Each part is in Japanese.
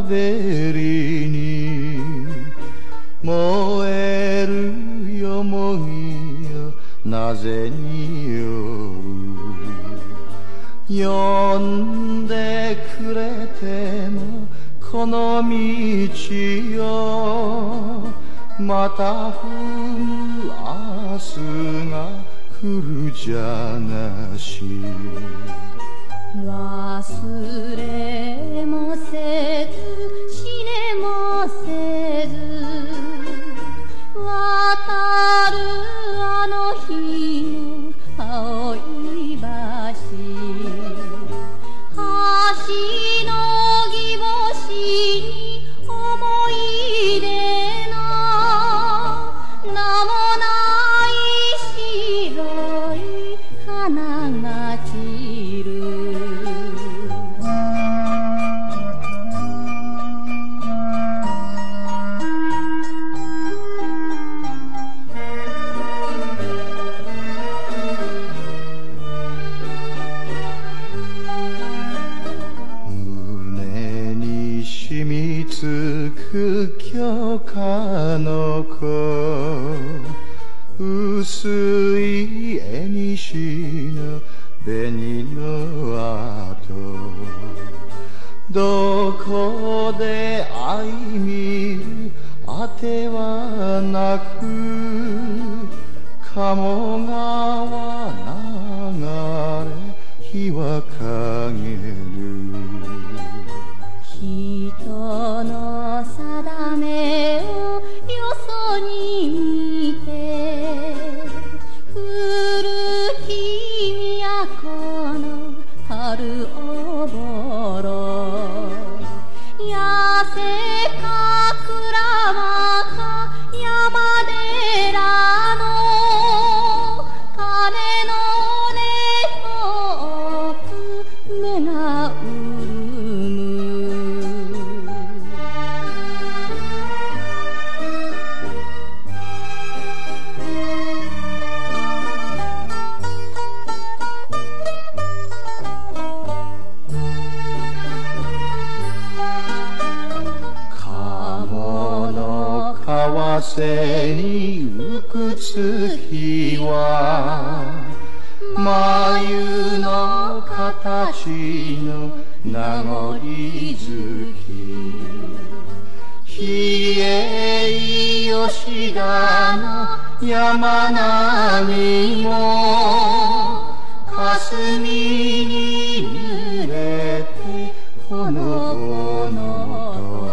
べりに燃えるよもぎよなぜによ呼んでくれてもこの道よまた降る明日が来るじゃなし忘れもせず死ねもせず渡るあの日の青い橋橋のぎ星に思い出の名もない白い花が散る胸に染みつく許可の子薄い縁の紅の跡どこで愛見るあてはなく鴨川流れ日は陰る人の定めをよそに見て古き都の春おぼろやせかくらまか山寺の鐘の音遠く目が潤む鴨の川瀬に浮く月は眉の形の名残月比叡吉田の山並みも霞に濡れてほのぼのと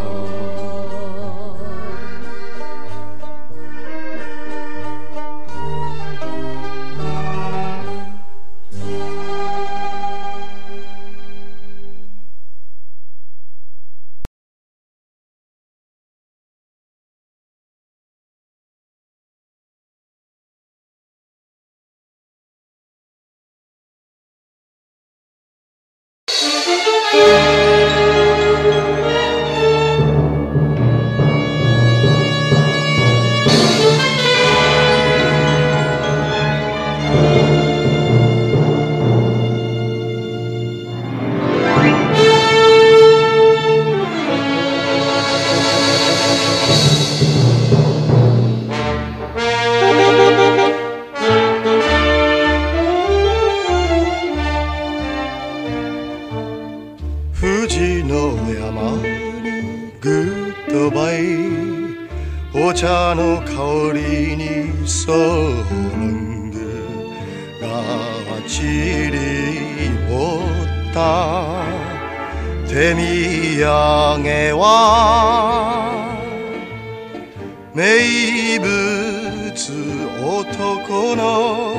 富士の山にグッドバイお茶の香りにソーラングがちり持った手土産は名物男の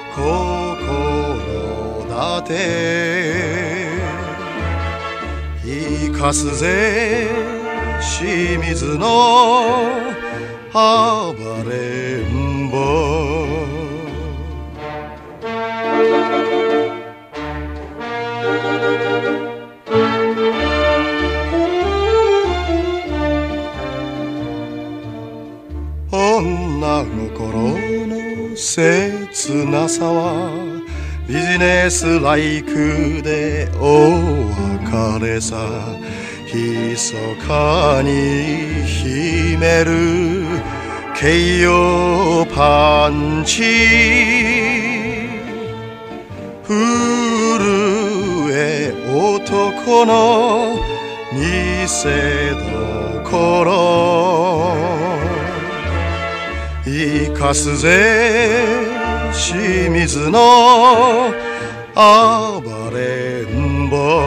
心だて生かすぜ清水の暴れん坊女心の切なさはビジネスライクでお別れさ密かに秘める形容パンチ震え男の見せどころ生かすぜ清水の暴れん坊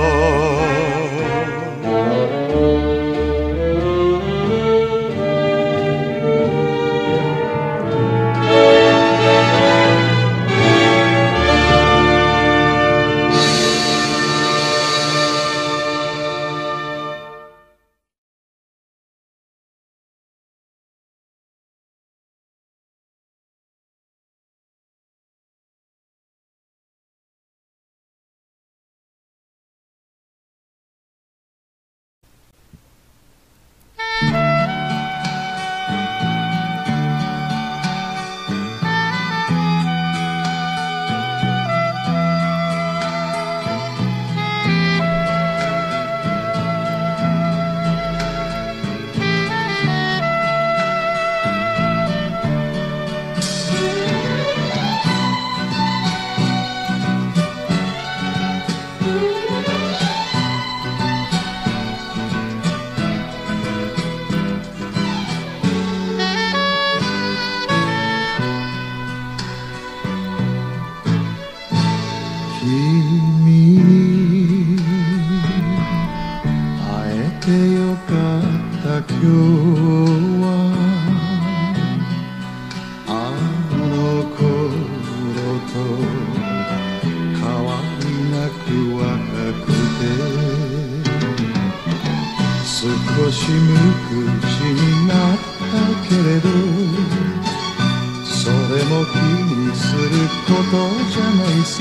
少し無口になったけれどそれも気にすることじゃないさ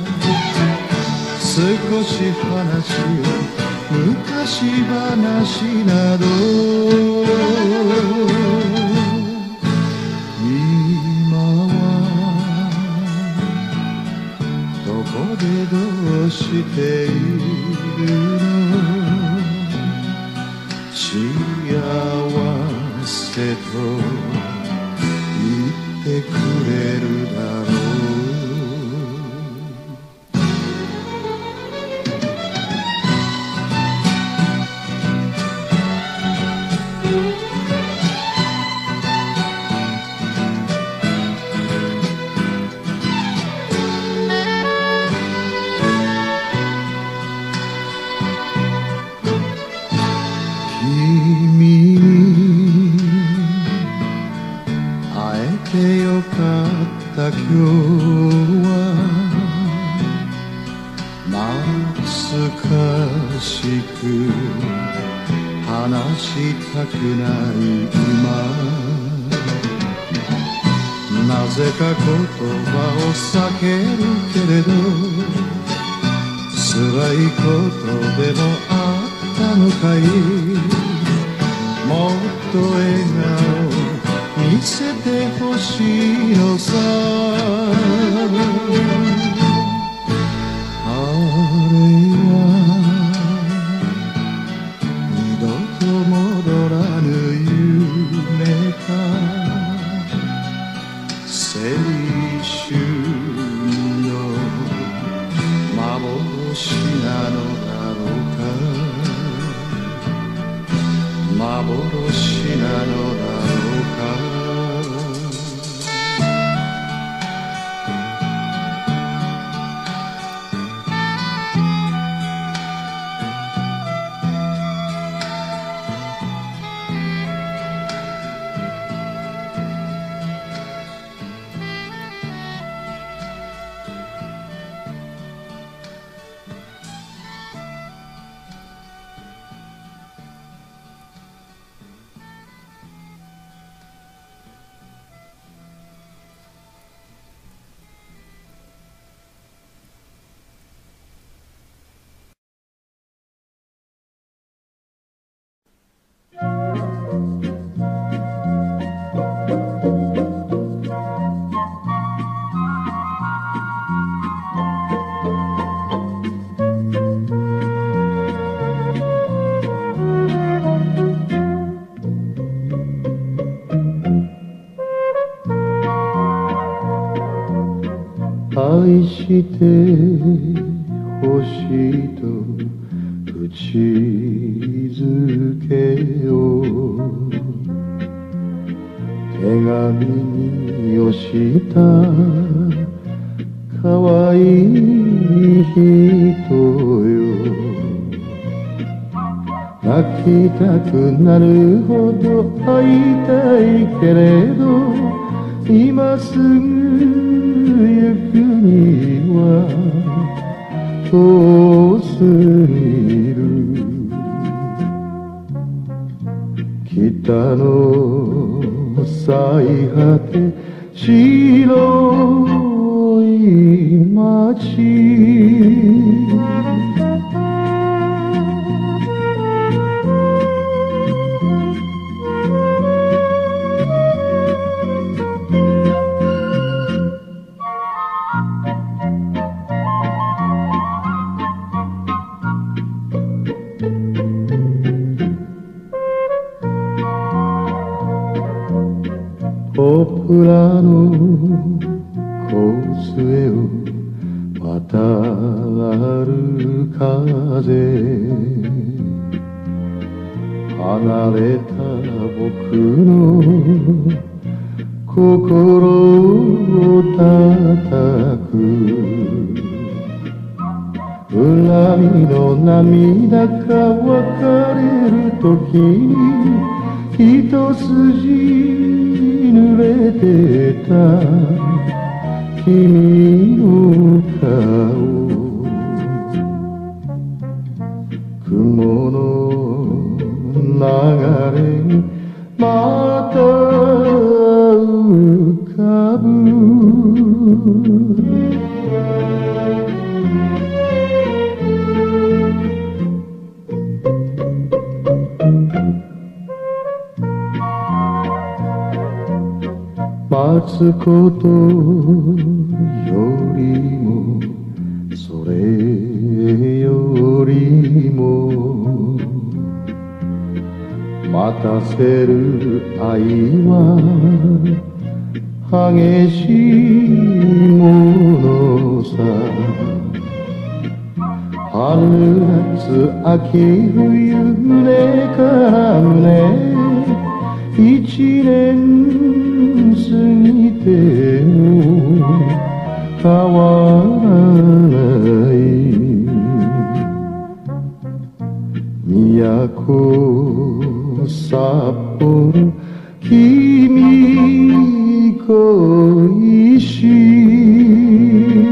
少し話を昔話など今はどこでどうしているの幸せと言ってくれるだろう今日は懐かしく話したくない今なぜか言葉を避けるけれど辛いことでもあったのかいもっと笑顔見せてほしいのさあれは二度と戻らぬ夢か青春の幻なのだろうか幻なのだろうか愛してほしいと口づけを手紙に寄したかわいい人よ。泣きたくなるほど会いたいけれど今すぐ行くには遠すぎる。北の最果て白い街ポプラのコースウェイを渡る風離れた僕の心を叩く。恨みの涙が別れる時に一筋濡れてた君の顔雲の流れにまた浮かぶ。待つことよりもそれよりも待たせる愛は激しいものさ。春夏秋冬胸から胸一年過ぎても変わらない都札幌君恋しい。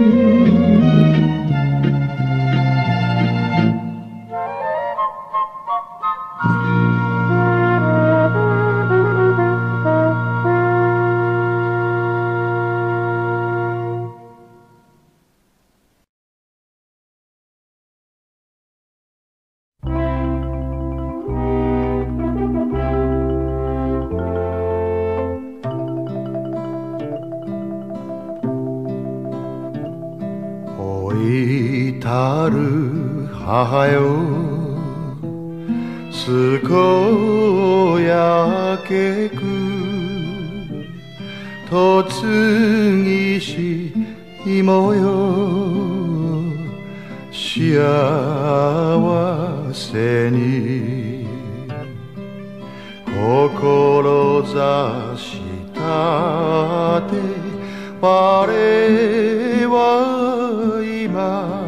たる母よ健やけく嫁ぎし妹よ幸せに志たて我は今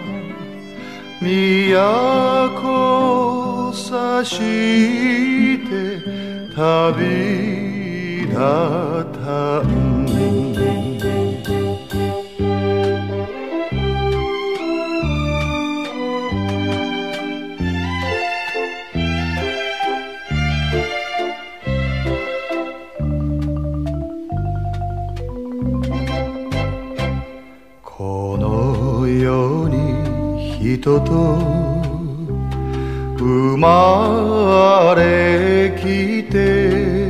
都さして旅立たん。この世に人と生まれきて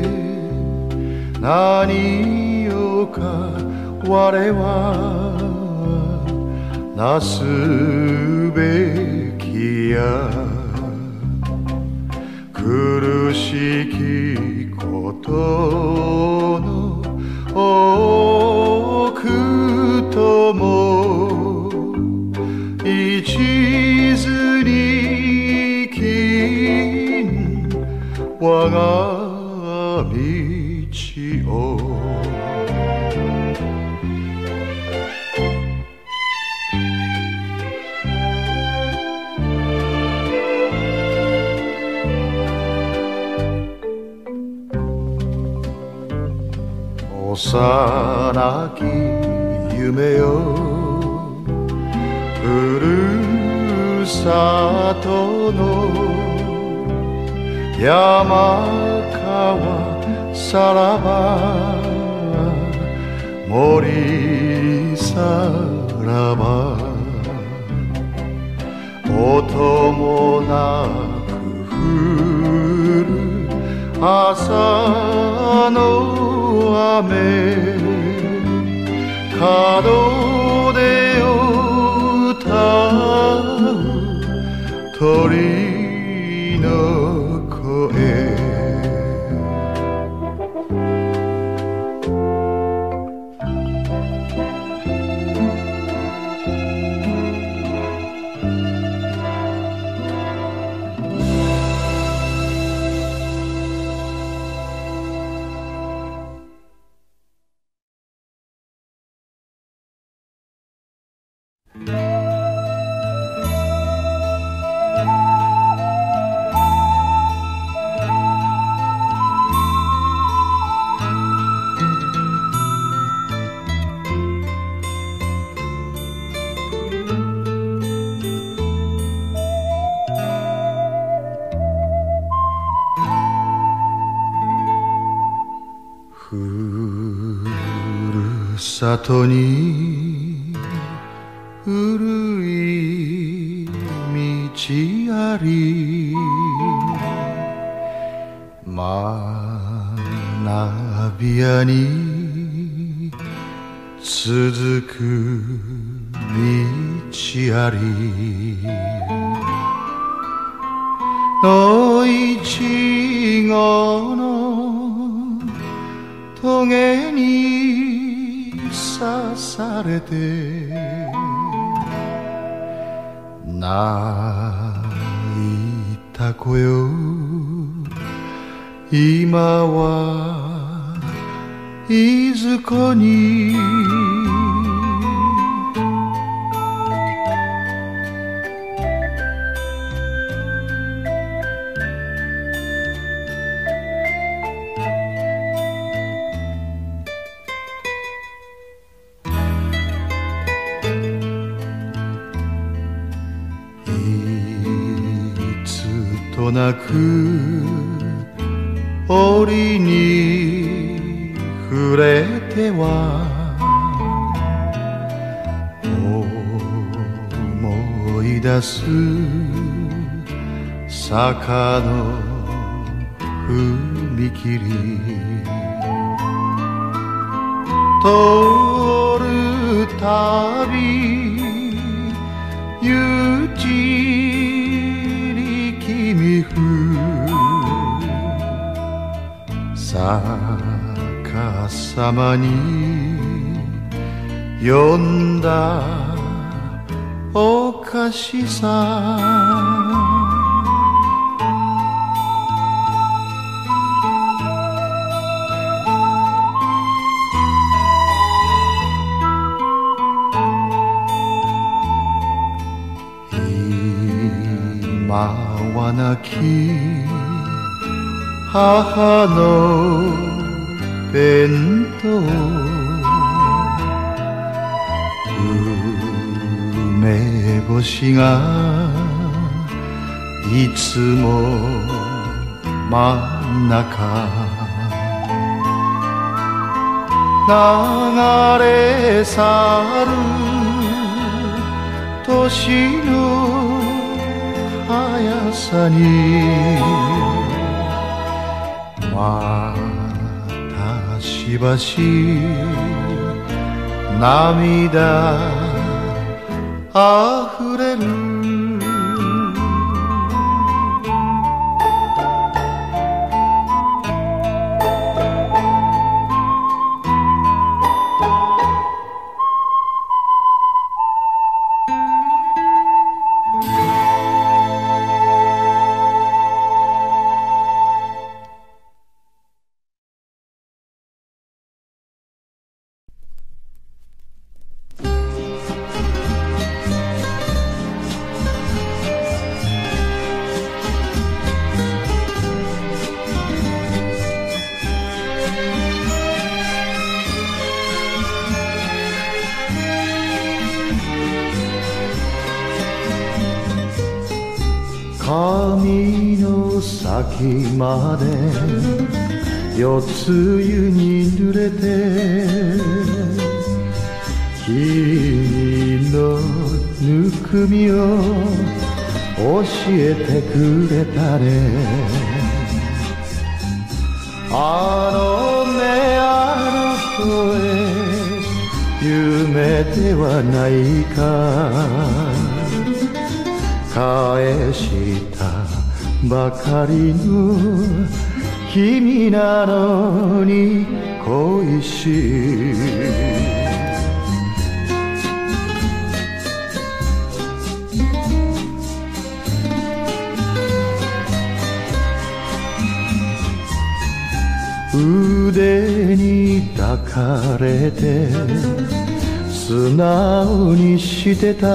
何をか我はなすべきや苦しきことの多くとも幼き夢よふるさとの山川さらば森さらば音もなく降る朝の雨門出を歌う鳥の声里に古い道あり学び屋に続く道あり野いちごの棘に刺されて泣いた子よ今はいずこにとなく折に触れては思い出す坂の踏切通るたびゆち逆さまに呼んだおかしさ今は亡き母の弁当梅干しがいつも真ん中流れ去る年の速さにまたしばし涙あふれる髪の先まで夜露に濡れて君のぬくみを教えてくれたね。あの目あの声夢ではないか返したばかりの君なのに恋しい腕に抱かれて素直にしてた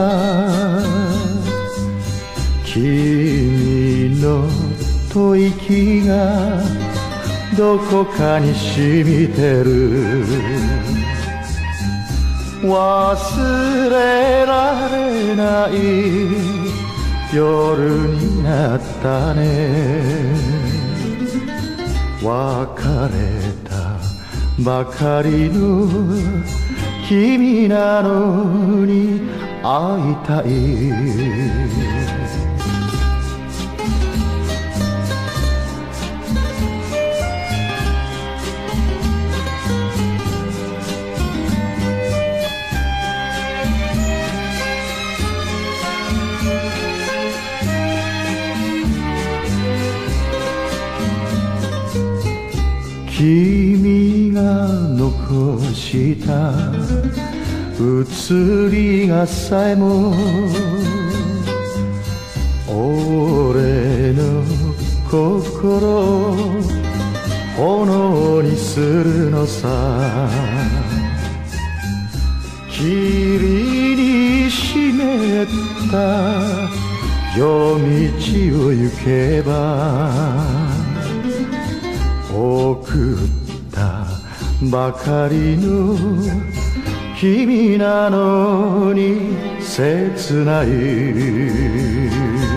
君の吐息がどこかに染みてる忘れられない夜になったね別れたばかりの君なのに会いたい君が残した写りがさえも俺の心を炎にするのさ霧に湿った夜道を行けば送ったばかりの君なのに切ない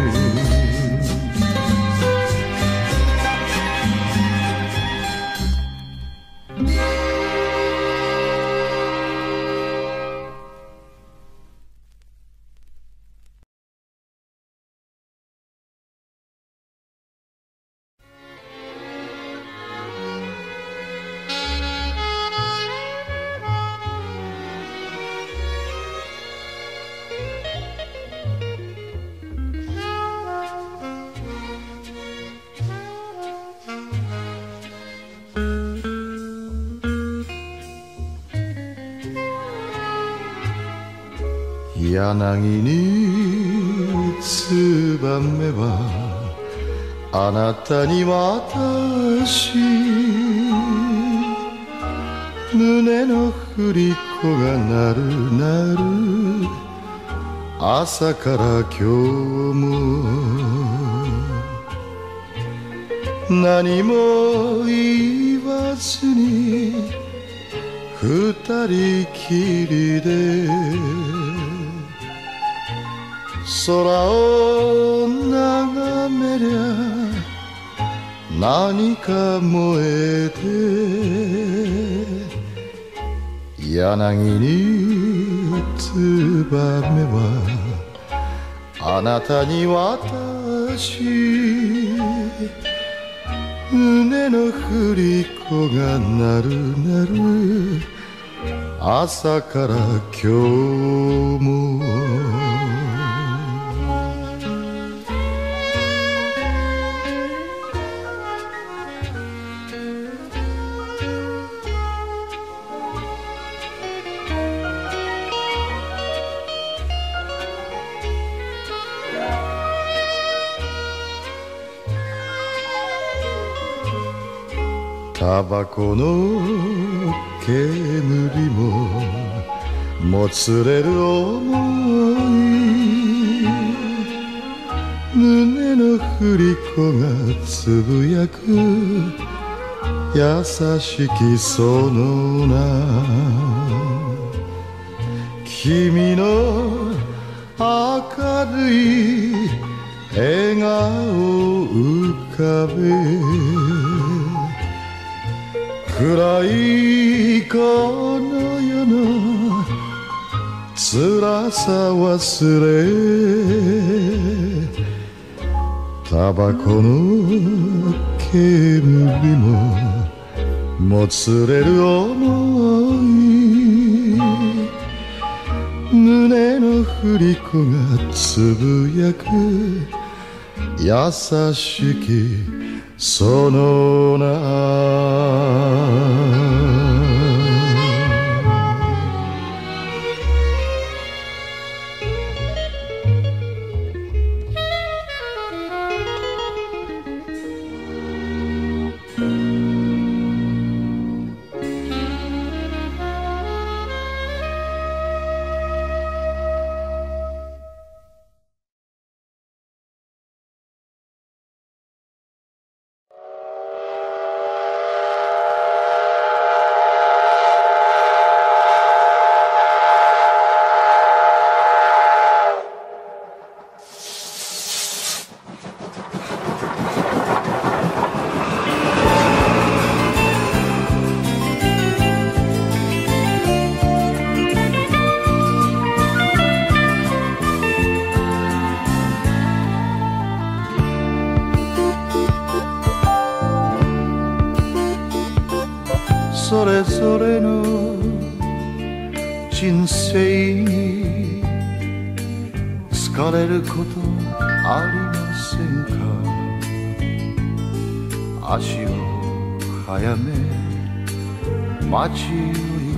柳にツバメはあなたに渡し胸の振り子が鳴る鳴る朝から今日も何も言わずに二人きりで空を眺めりゃ何か燃えて柳にツバメはあなたに渡し胸の振り子が鳴る鳴る朝から今日もタバコの煙ももつれる想い胸の振り子がつぶやく優しきその名君の明るい笑顔浮かべ暗いこの世の辛さ忘れタバコの煙ももつれる想い胸の振り子がつぶやく優しきその名それぞれの人生に疲れることありませんか足を速め街を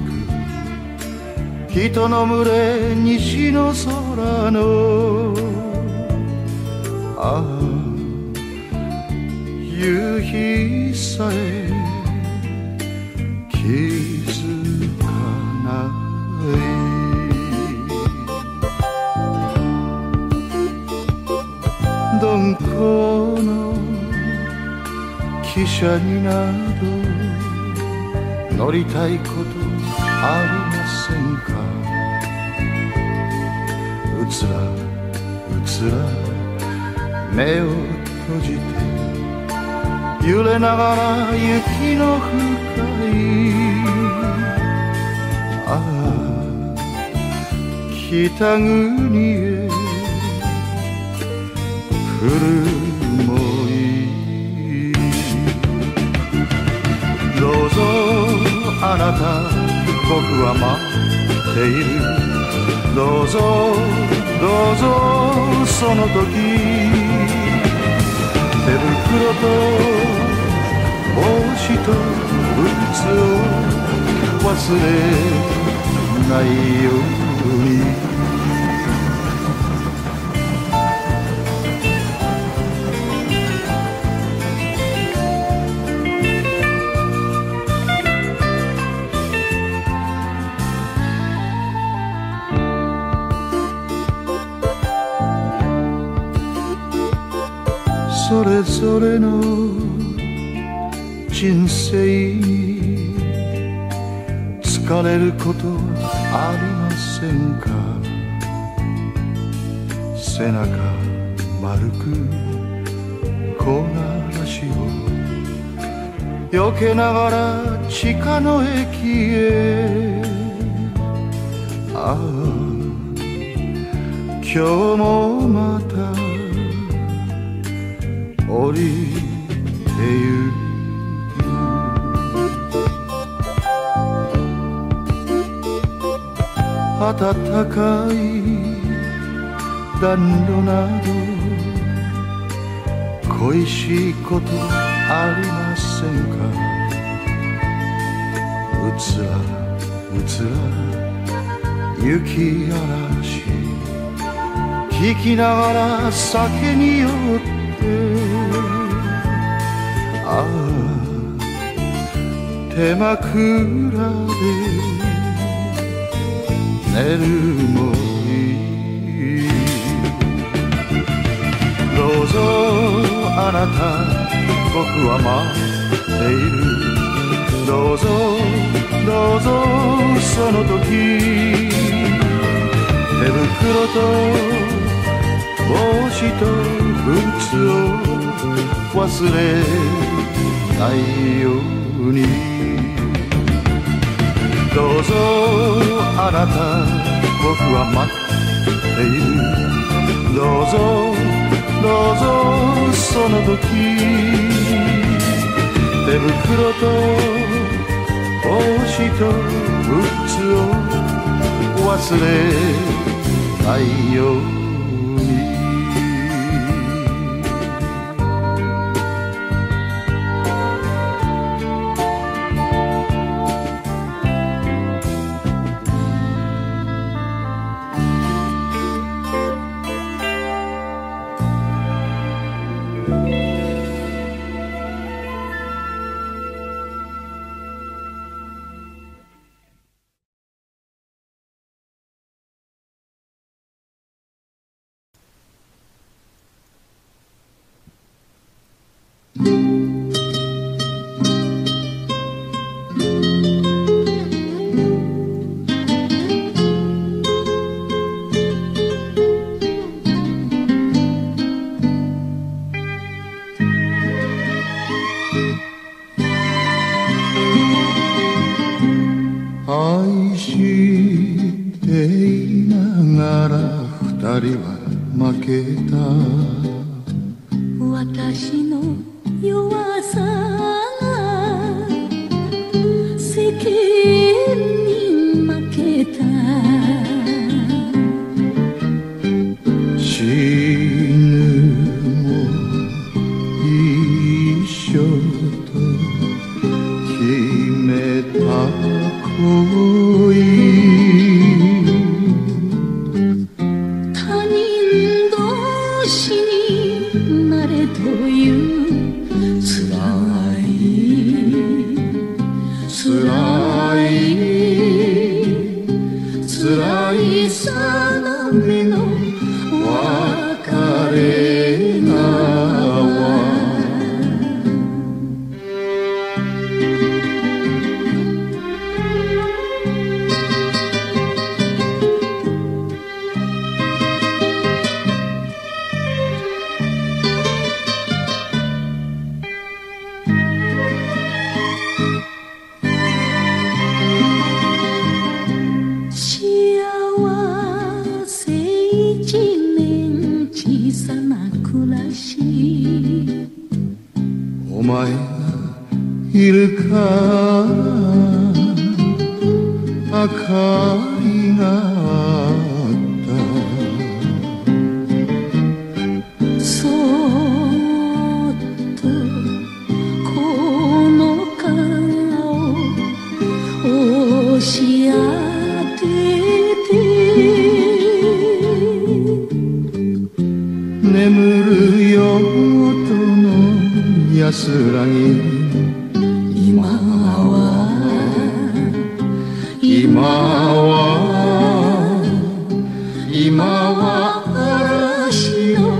行く人の群れ西の空のああ夕日さえ気づかない鈍行の汽車になど乗りたいことありませんかうつらうつら目を閉じて揺れながら雪の深いああ北国へ来るもいいどうぞあなた僕は待っているどうぞどうぞその時手袋と帽子と靴を忘れないようにそれぞれの人生に疲れることありませんか背中丸く木枯らしを避けながら地下の駅へああ今日もまた降りてゆく暖かい暖炉など恋しいことありませんかうつらうつら雪嵐聞きながら酒に酔ってああ手枕で寝るもいいどうぞあなた僕は待っているどうぞどうぞその時手袋と帽帽子とブーツを忘れないようにどうぞあなた僕は待っているどうぞどうぞその時手袋と帽子とブーツを忘れないように愛していながら二人は負けた私の弱さが世間に負けた死ぬも一緒と決めた恋他人同士になれというつらい定めの別れがお前がいるから明かりがあったそっとこの顔を押し当てて眠るよとの安らぎ今は嵐の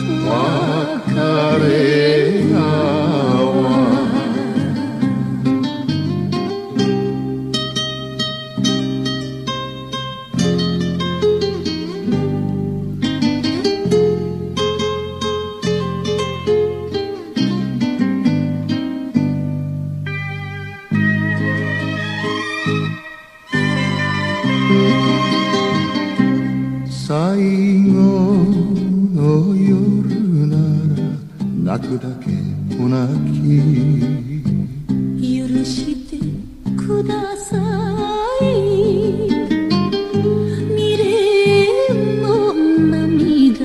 別れ川最後の夜なら泣くだけお泣き許してください未練の涙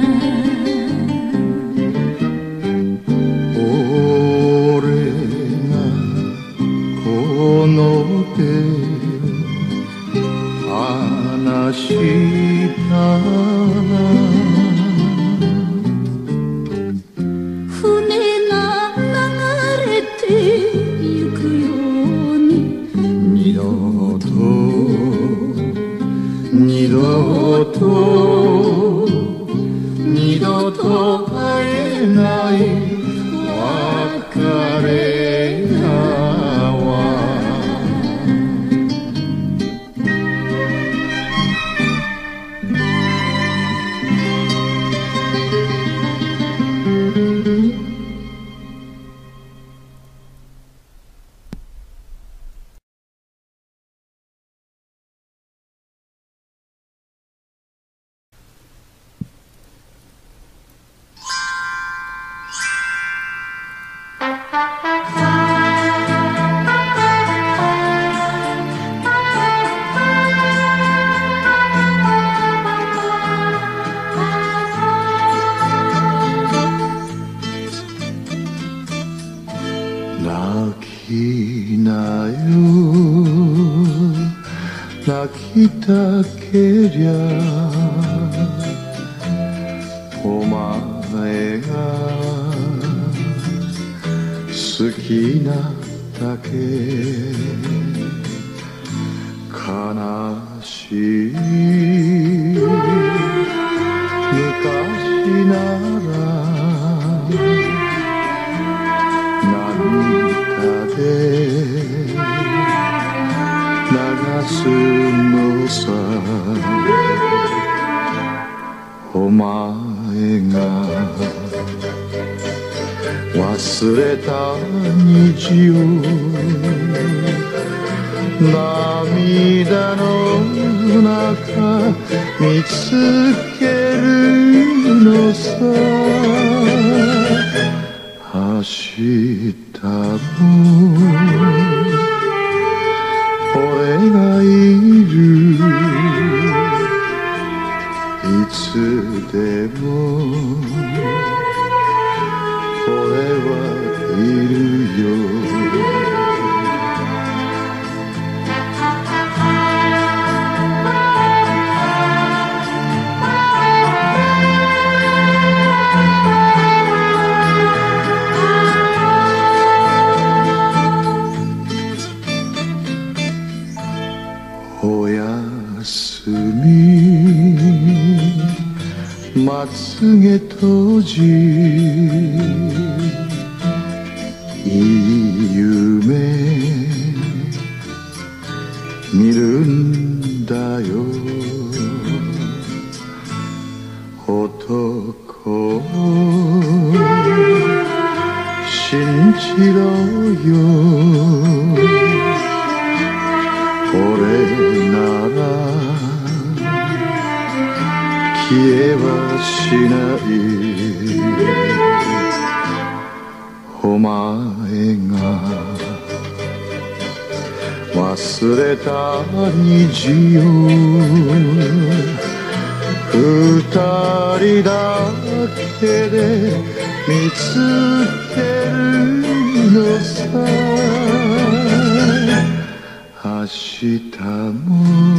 俺がこの手を離した船が流れてゆくように二度と会えない別れ川きたけりゃお前が好きなだけ悲しい昔なら涙で流すのさお前が忘れた虹を涙の中見つけるのさ明日も俺がいるいつでも俺はいるよおやすみまつげ閉じいい夢見るんだよ男信じろよ俺なら消えはしないお前が忘れた虹を二人だけで見つけるのさ明日も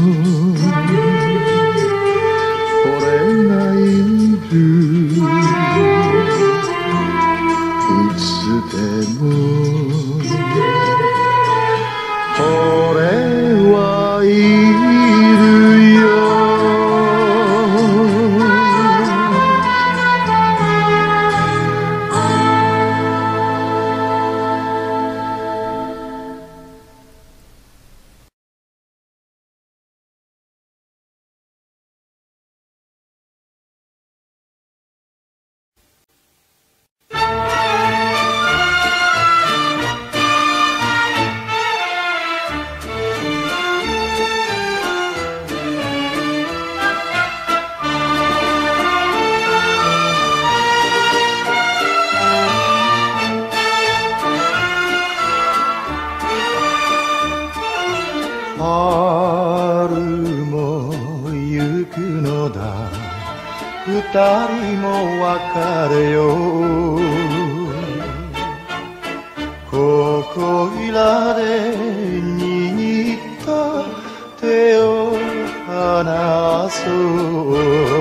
俺がいるいつでも俺はいるよ春も行くのだ二人も別れようここいらで握った手を離そう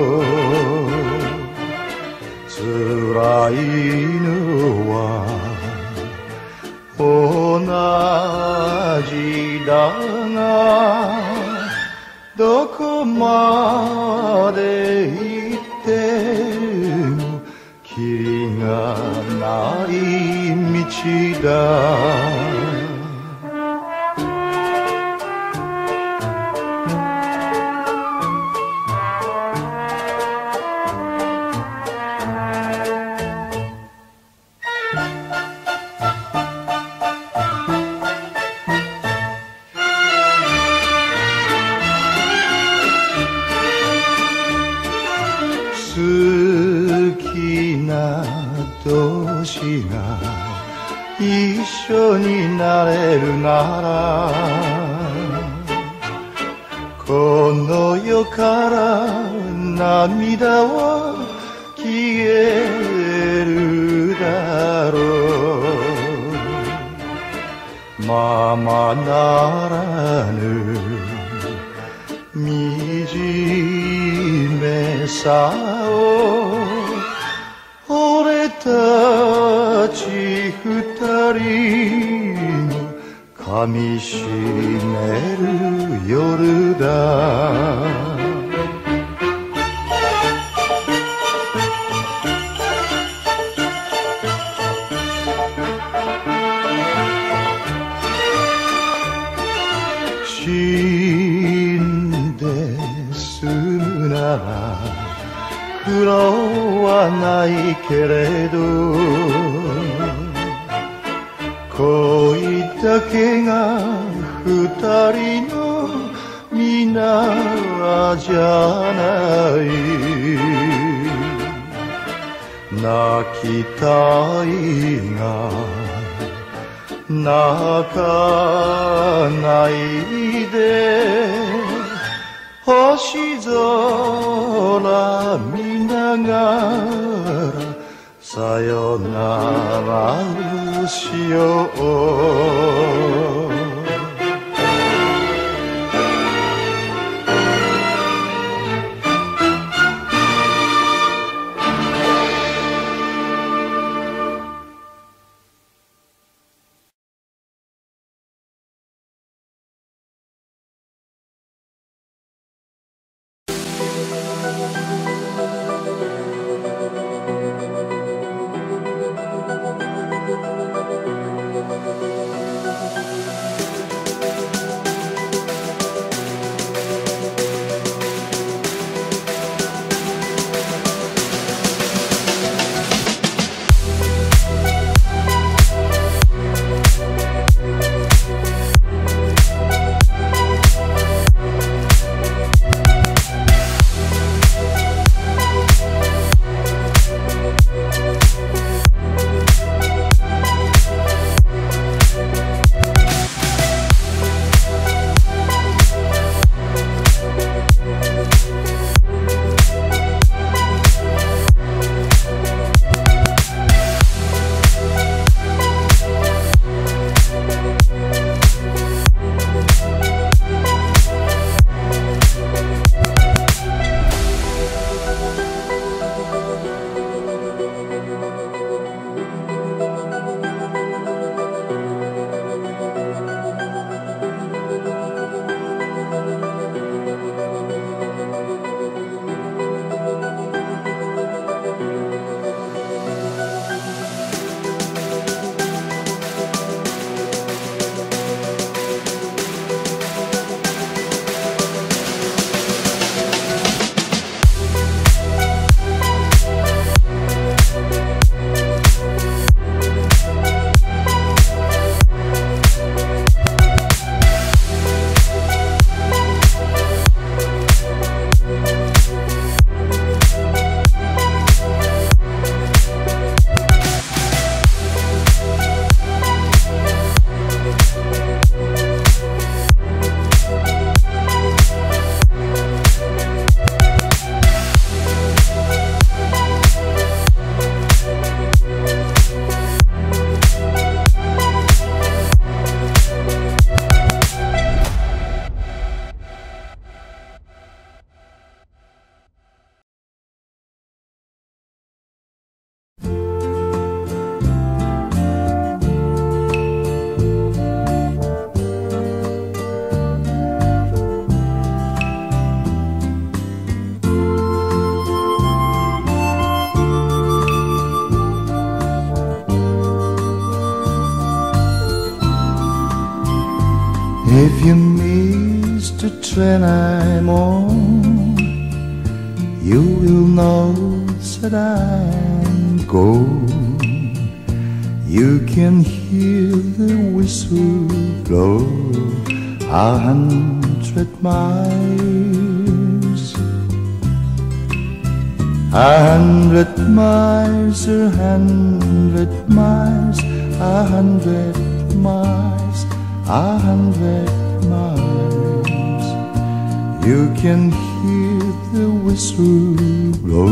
辛いのは同じだがどこまで行ってもきりがない道だ好きな同士が一緒になれるならこの世から涙は消えるだろうままならぬ惨めさを俺たち二人の噛みしめる夜だ死んですむなら苦労はないけれど恋だけが二人の皆じゃない泣きたいが泣かないで星空見ながらさよならをしようIf you missed the train I'm on, you will know that I'm gone. You can hear the whistle blow 100 miles, 100 miles, 100 miles, 100 miles, 100 miles. You can hear the whistle blow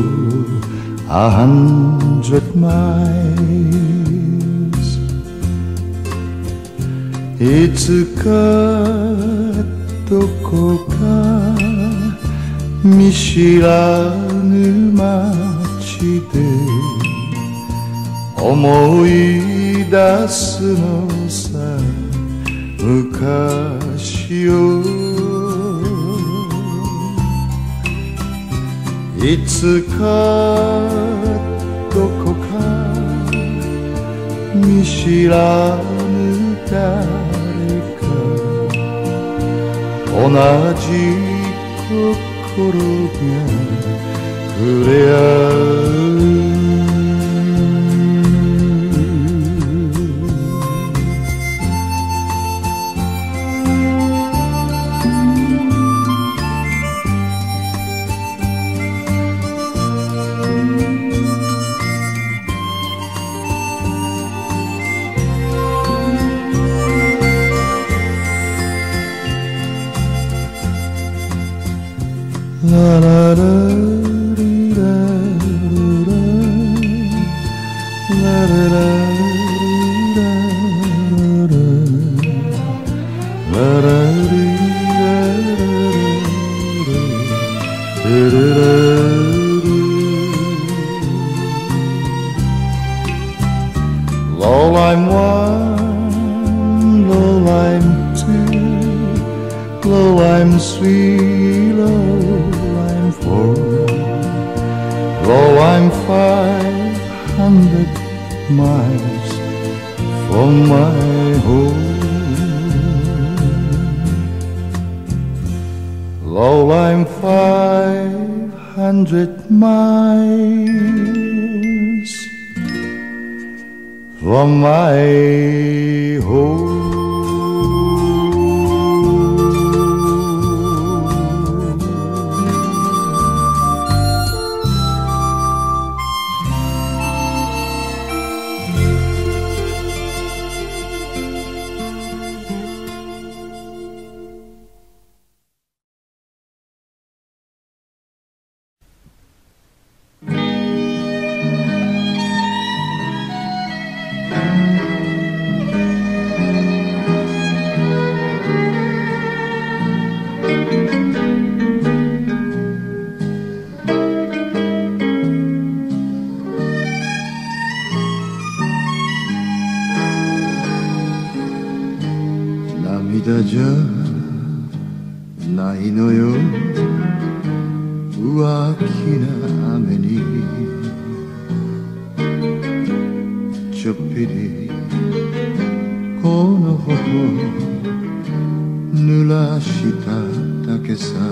100 miles. いつかどこか見知らぬ街で思い出すのさ昔をいつかどこか見知らぬ誰か同じ心が触れ合うラララリラルララララリラルラララリラルラLow I'm one, low I'm two, low I'm three, low I'm four, low I'm 500 miles from my home. Low I'm 500 miles from my home.涙じゃないのよ浮気な雨にちょっぴりこの頬濡らしただけさ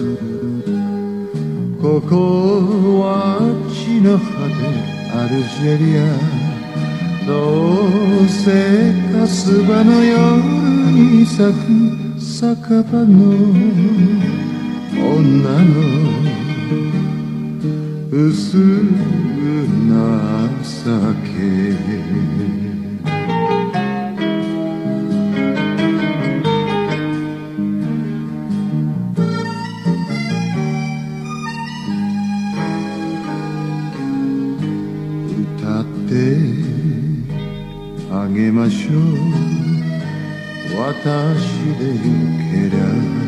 ここは地の果てアルジェリアどうせカスバの夜に咲く酒場の女の薄な酒歌ってあげましょう私でよけりゃ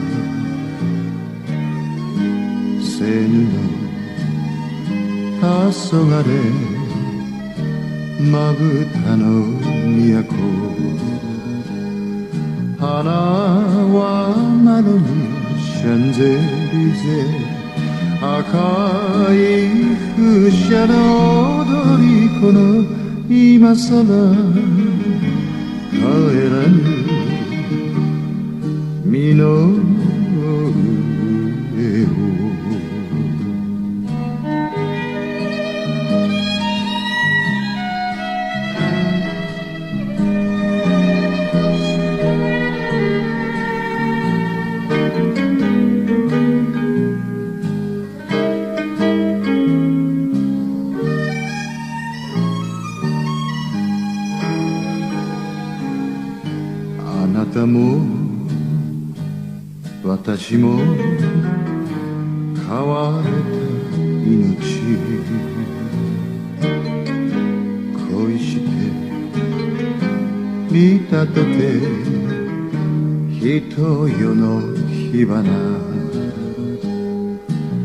セヌの黄昏まぶたの都花はなのにシャンゼリゼ赤い風車の踊り子の今さら帰らぬ身の上をあなたも私も飼われた命恋して見たとて人世の火花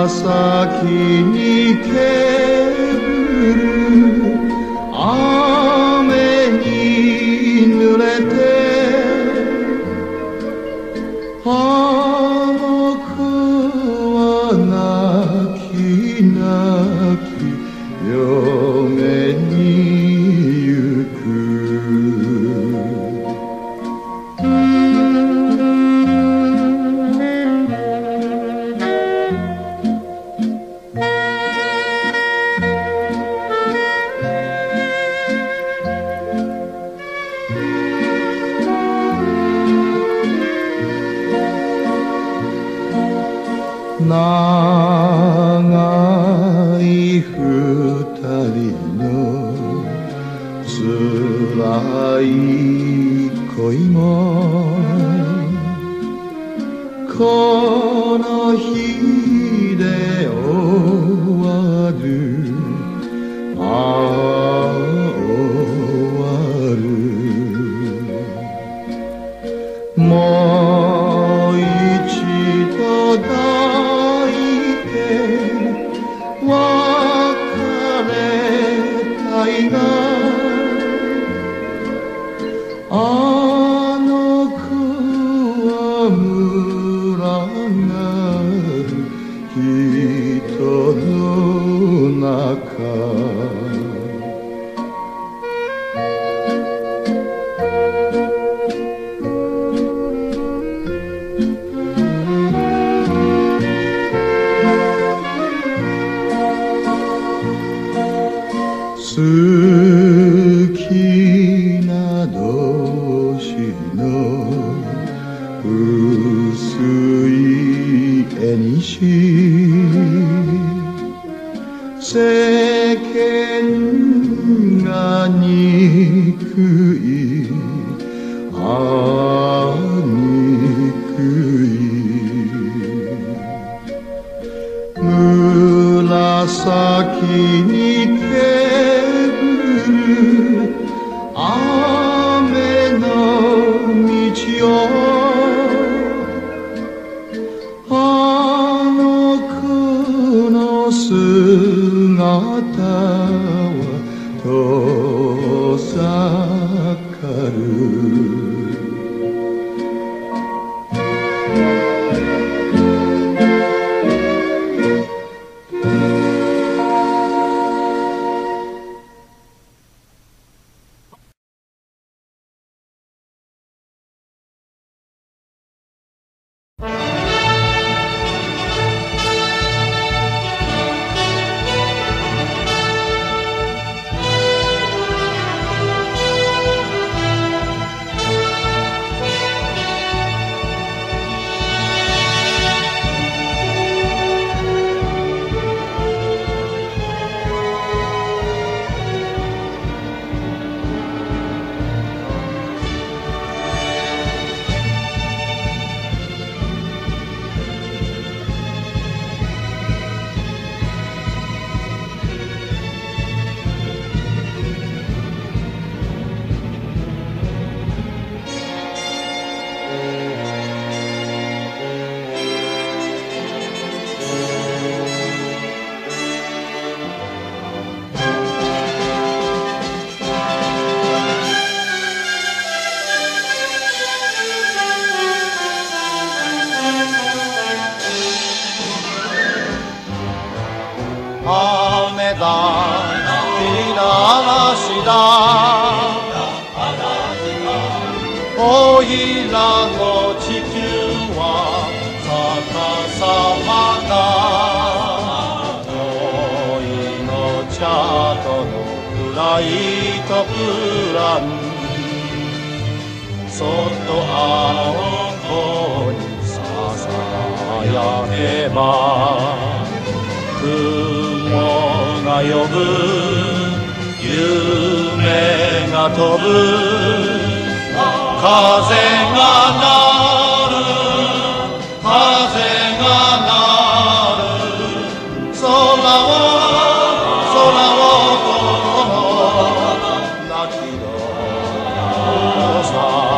紫にけぶる雨に濡れてあの子は泣き泣き嫁に行く長い二人の辛い恋もこの日で終わる終わるもう一度抱いて別れたいがあの子は群がる人の中好きな同士の薄い絵にし世間が憎い憎い紫にけ雨の道をあの子の姿は遠ざかる雨だひな嵐だおいらの地球は逆さまだ恋のチャートのフライトプランそっとあの子にささやけば雲が呼ぶ夢が飛ぶ風が鳴る風が鳴る空を泣きのさ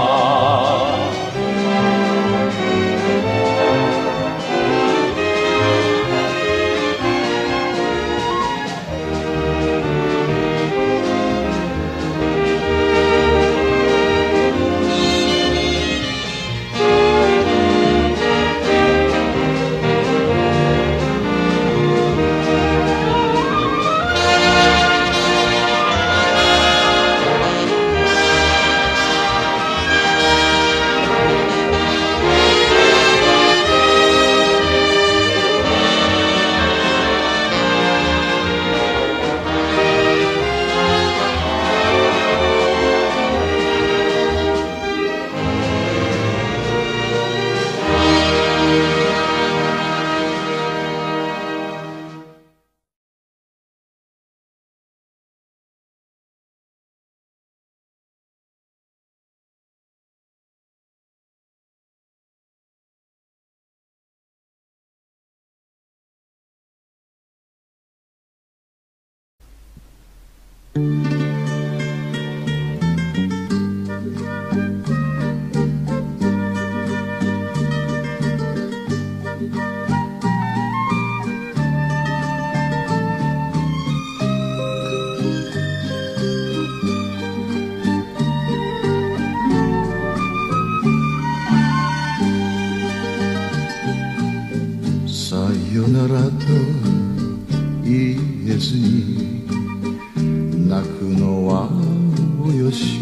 さよならと言えずに泣くのはおよし、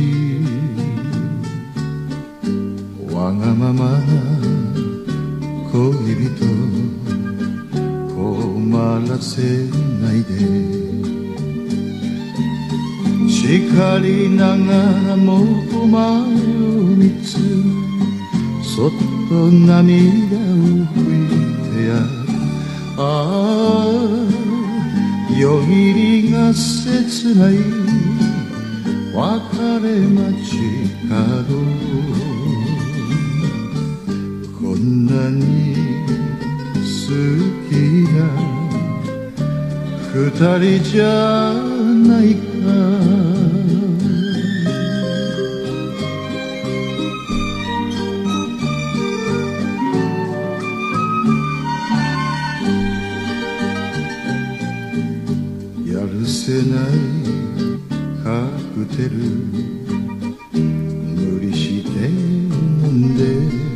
わがままな恋人困らせないで、叱りながらもお前を見つめそっと涙を拭いてやる。ああ、夜霧が切ない別れ街角、こんなに好きな二人じゃないか。やるせないカクテル無理して飲んで、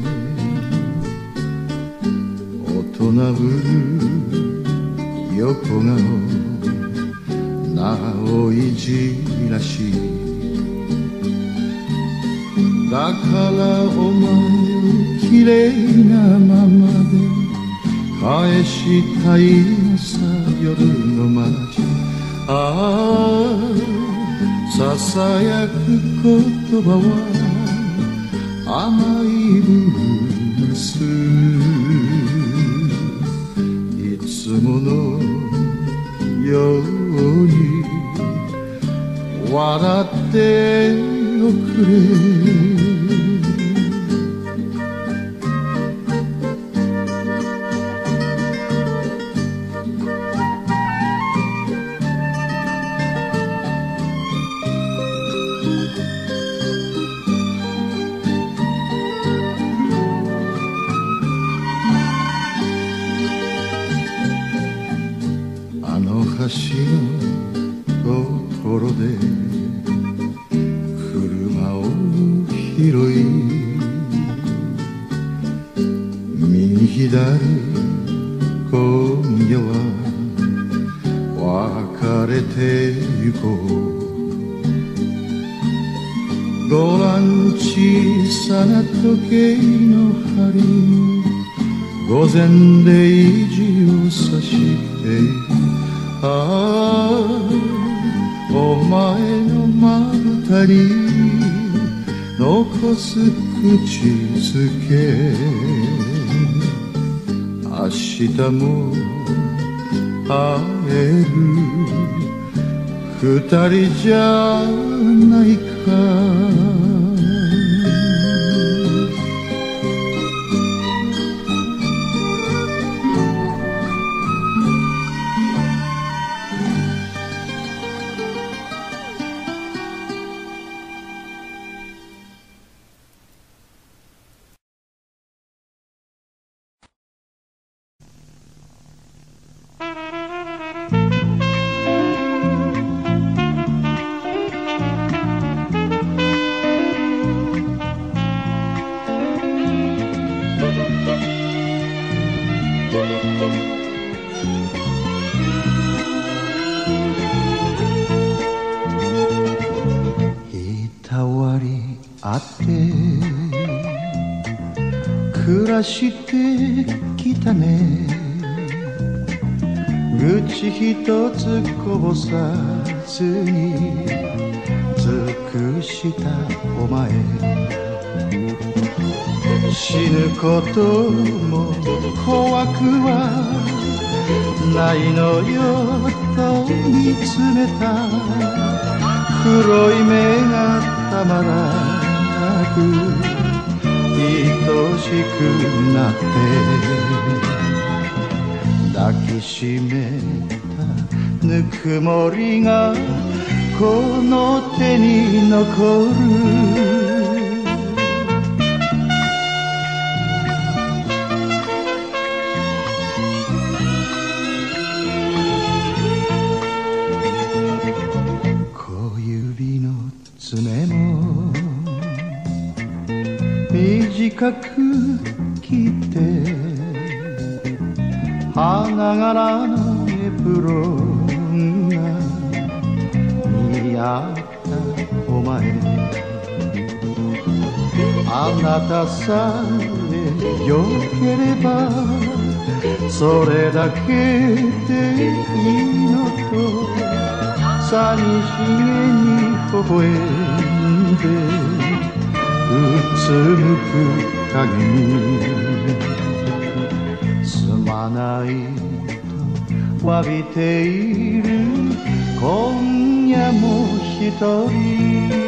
大人ぶる横顔なおいじらし、だからお前をきれいなままで返したいのさ夜の街。ああ、ささやく言葉は甘いブルース、いつものように笑っておくれ。あの橋のところで車を拾い、右左今夜は別れてゆこう。ごらん小さな時計の針午前0時を指している。ああ、お前のまぶたに残す口づけ、明日も会える二人じゃないか。いたわりあって暮らしてきたね。愚痴一つこぼさずに尽くしたお前、死ぬことも怖くはないのよと見つめた黒い目がたまらなく愛しくなって抱きしめたぬくもりがこの手に残る小指の爪も短く切って花柄のエプロンが似合ったお前あなたさえよければそれだけでいいのと寂しげに微笑んでうつむく影にすまないと詫びている今夜も一人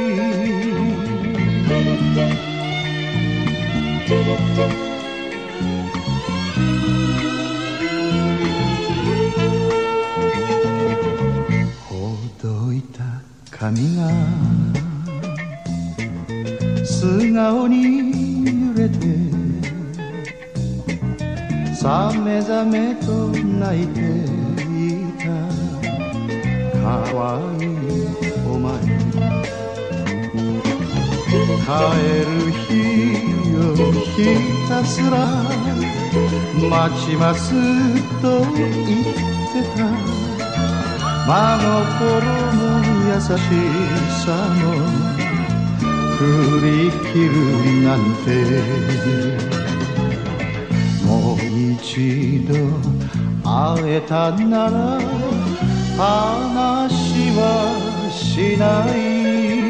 ほどいた髪が素顔に揺れてさめざめと泣いていたかわいいお前帰る日をひたすら待ちますと言ってた真心の優しさも振り切るなんてもう一度会えたなら話はしない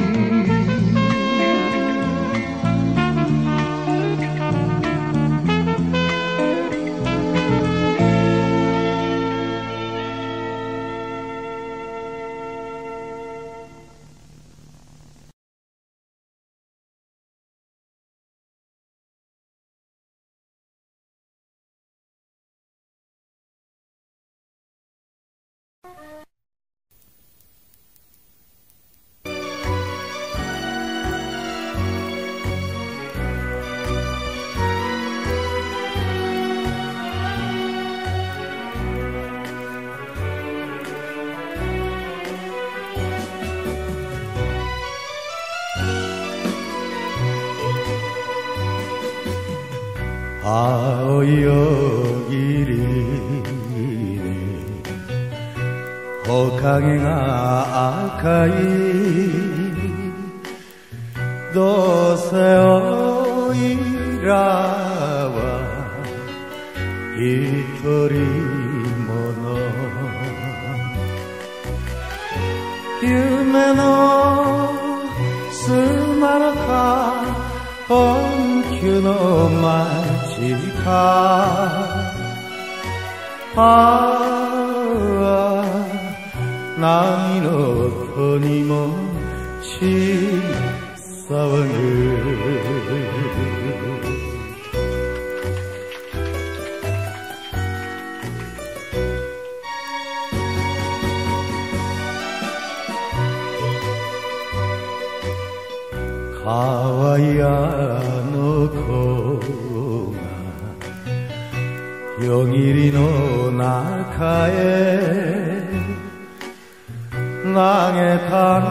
青い夜霧に木陰が赤いどうせおいらは一人者夢のすまなか本旧の街か何の音にも血騒ぐ川やの子が夜霧の中へ投げた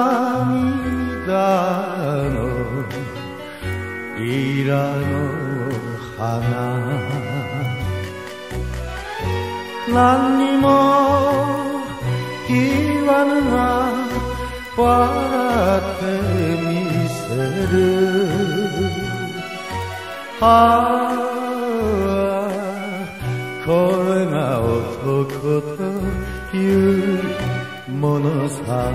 涙のいらの花何にも言わぬが笑ってみせるこれが男というものさ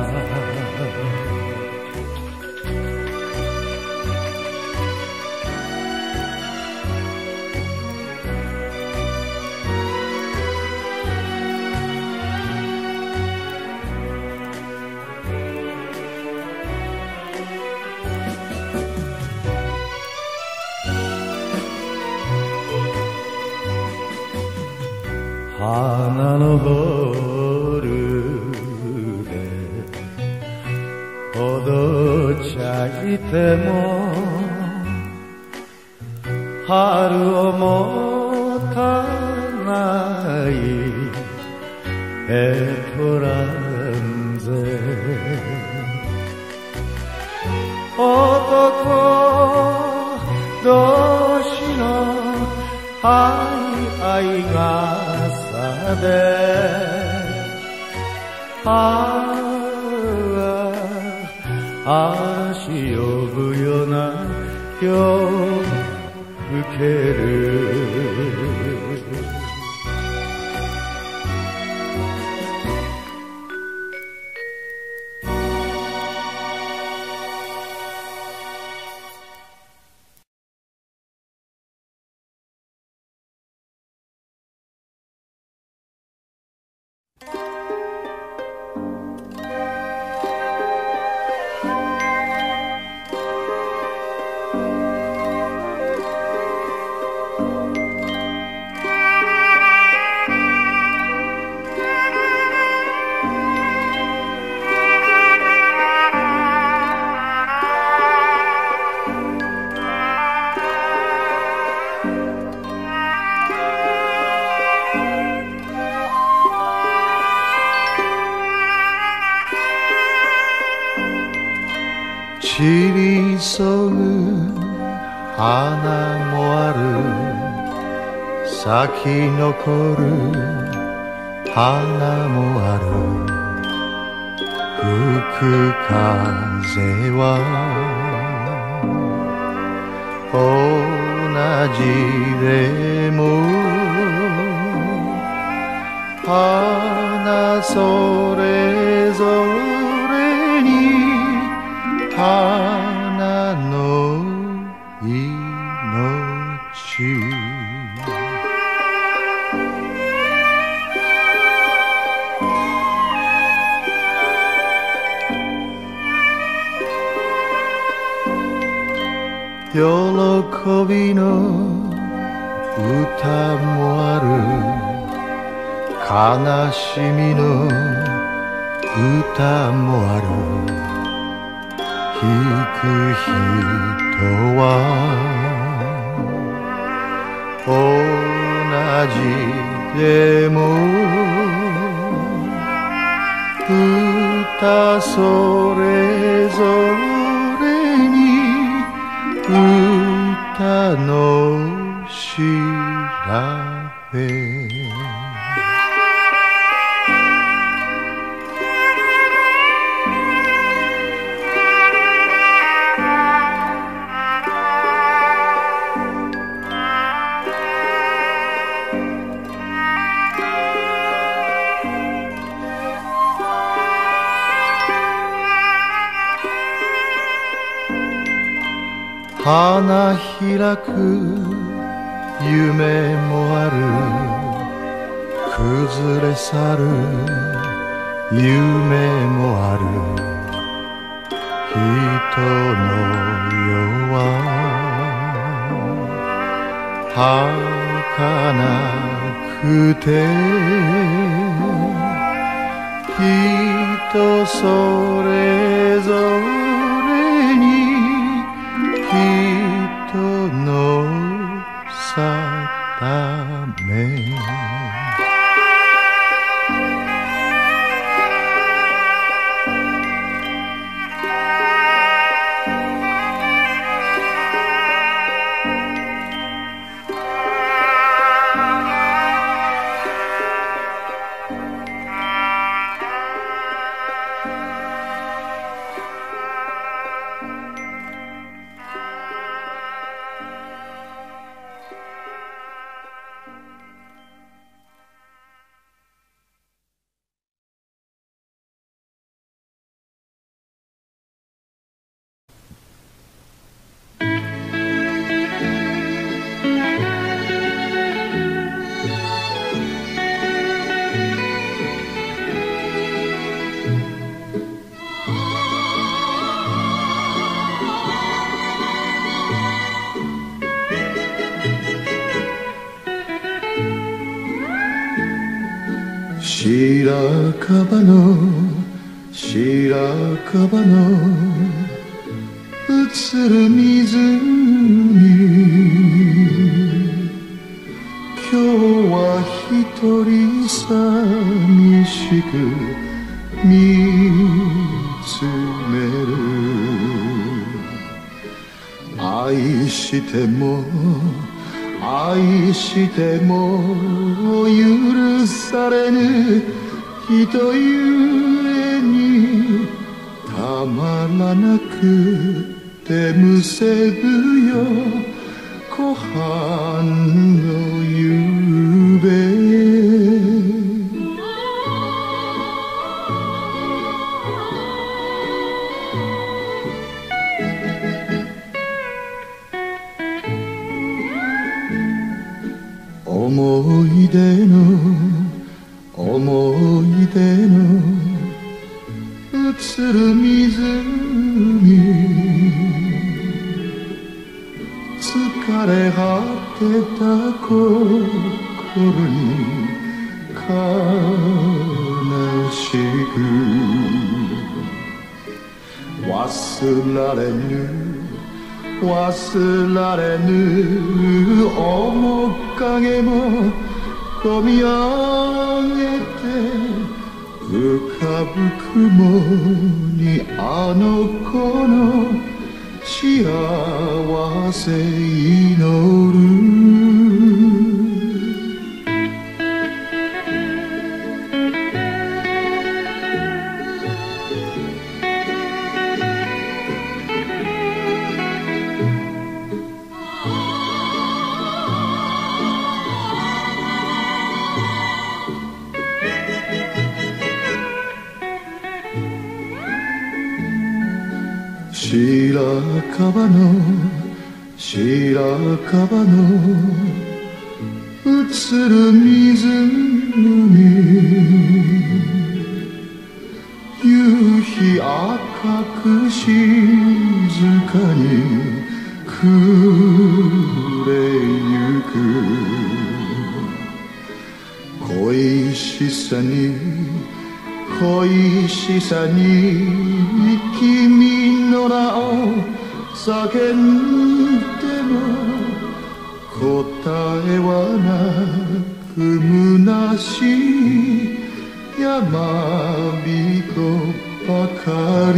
花のホールでどちゃいても春をもたないエトランゼ男同士の相い傘で嵐呼ぶような夜更ける散りそぐ花もある咲き残る花もある吹く風は同じでも花それぞれに花の命喜びの歌もある悲しみの歌もある弾く人は同じでも歌それぞれに歌の調べ花開く夢もある崩れ去る夢もある人の世は儚くて人それぞれに人の定め白樺の白樺の映る湖、今日は一人寂しく見つめる。愛しても愛しても許されぬ人ゆえにたまらなくてむせぶよ湖畔の夕べ。思い出の映る湖、疲れ果てた心に悲しく忘られぬ面影もこみ上げて浮かぶ雲にあの子の幸せ祈る。白樺の映る湖、夕日赤く静かに暮れゆく。恋しさに君の名を叫んでも答えはなく虚しい山人ばかり。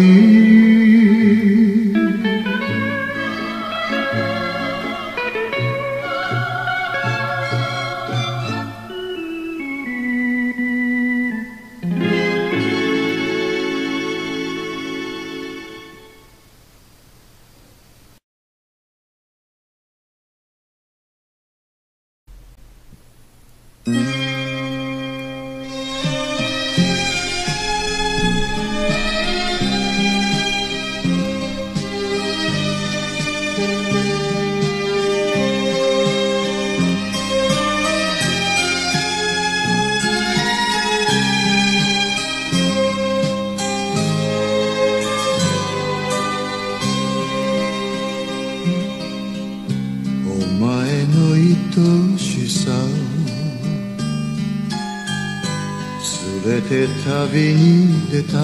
連れて旅に出たが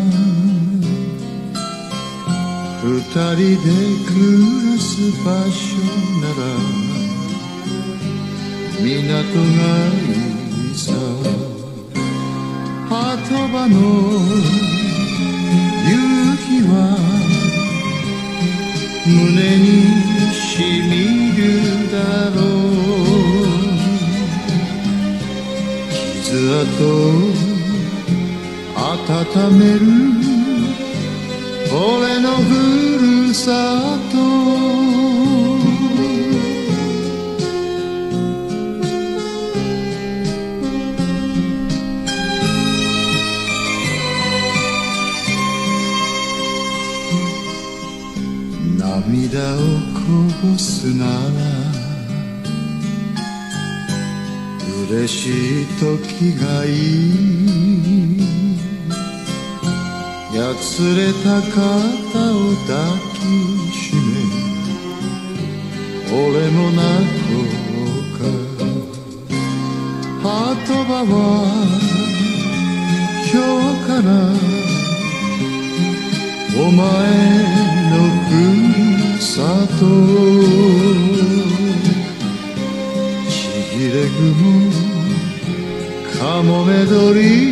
二人で暮らす場所なら港がいいさ。波止場の夕日は胸にしみるだろう。傷跡温める俺のふるさと。涙をこぼすなら嬉しい時がいい。やつれた肩を抱きしめ俺も泣こうか。波止場は今日から前のふるさとちぎれ雲かもめ鳥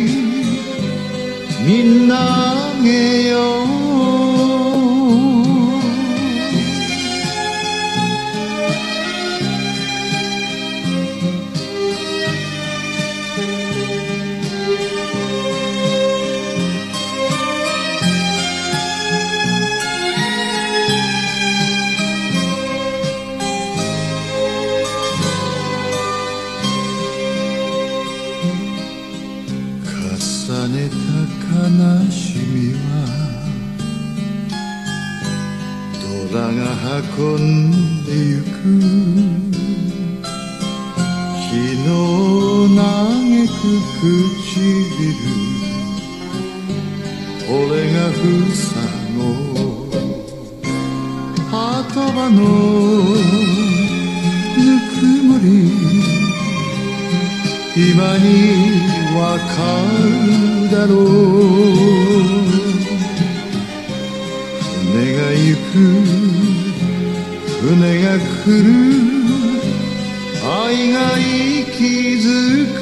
みんなあげよう重ねた悲しみはドラが運んでゆく昨日嘆く唇俺がふさご鳩場のぬくもり今にわかるだろう船が行く船が来る愛が息づく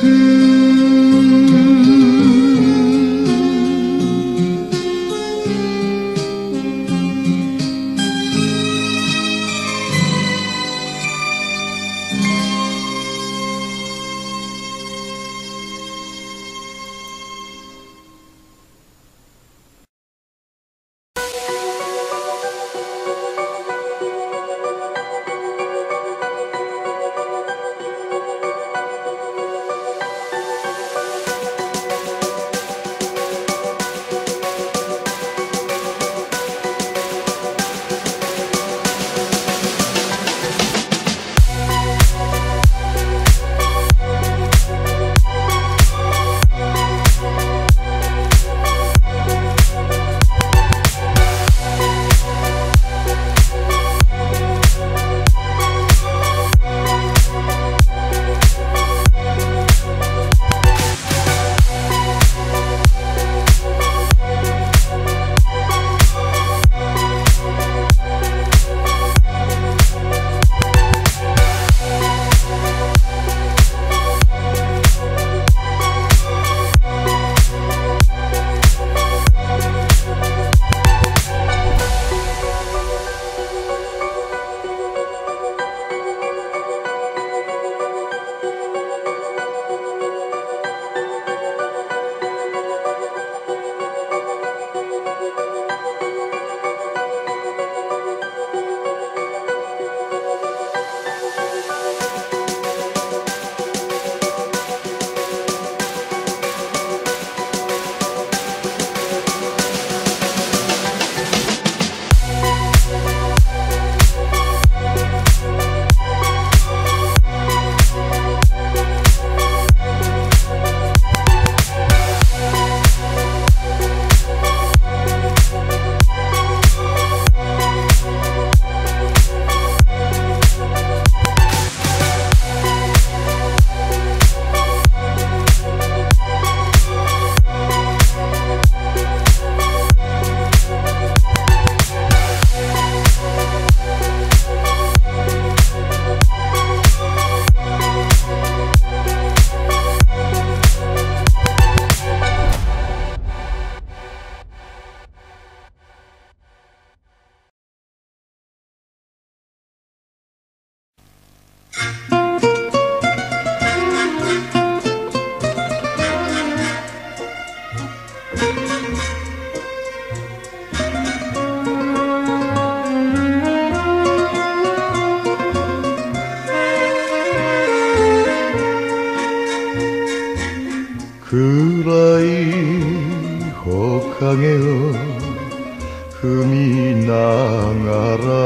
暗い木陰を踏みながら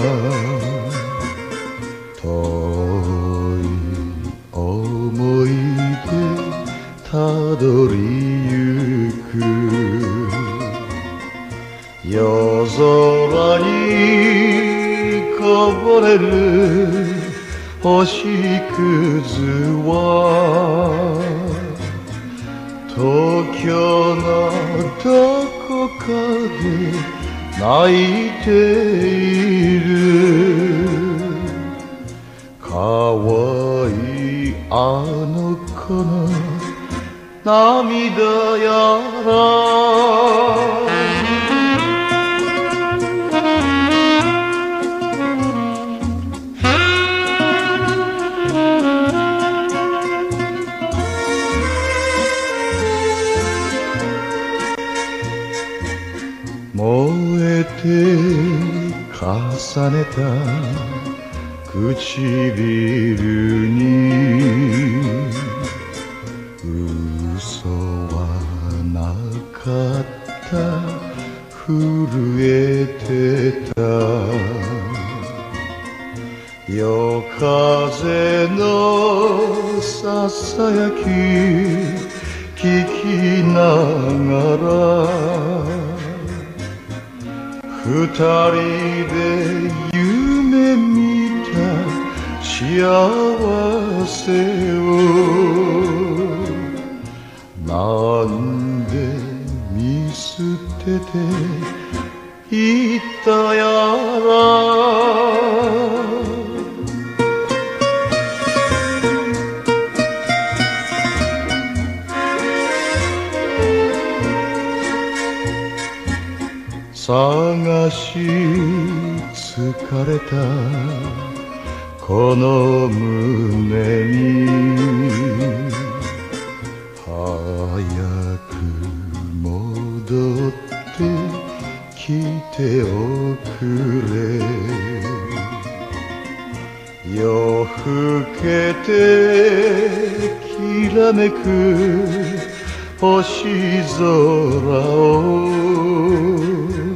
遠い思い出たどりゆく夜空にこぼれる星屑は東京のどこかで泣いているかわいいあの子の涙やら燃えて重ねた唇に嘘はなかった震えてた夜風のささやき聞きながら二人で夢見た幸せをなんで見捨てていったやら探し疲れたこの胸に早く戻ってきておくれ夜更けてきらめく星空を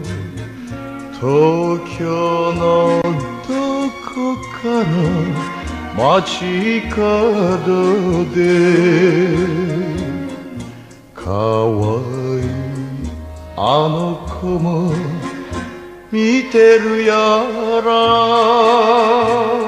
東京のどこかの街角でかわいいあの子も見てるやら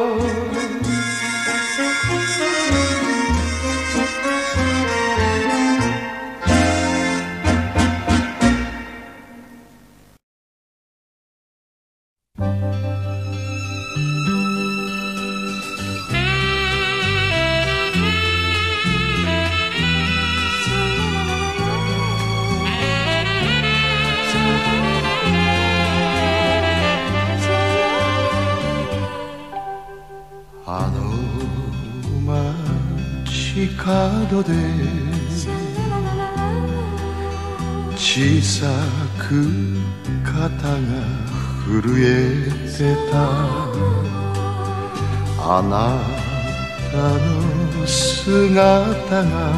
あの街角で小さく肩が震えてたあなたの姿が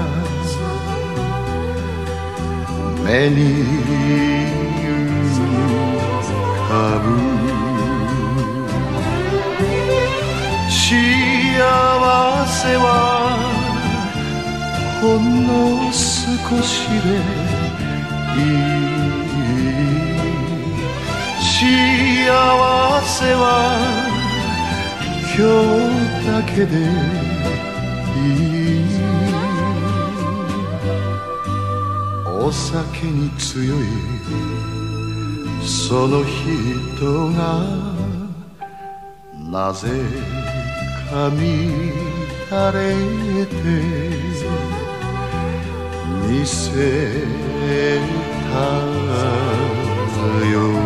目に浮かぶ幸せはほんの少しでいい幸せは今日だけでいいお酒に強いその人がなぜか乱れて見せた夜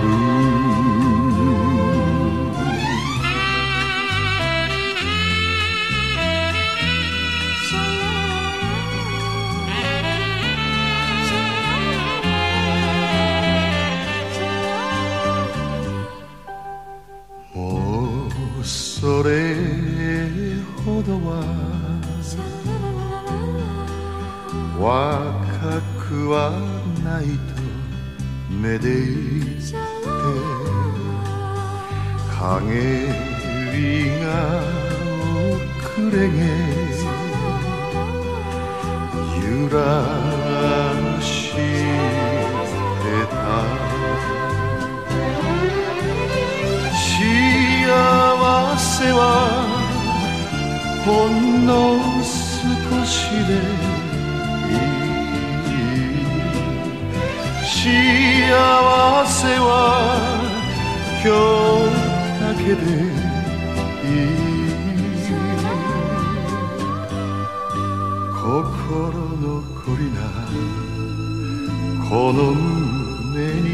もうそれほどは若くはないとめでいて陰りが遅れげ揺らしてた幸せはほんの少しで幸せは今日だけでいい心残りなこの胸に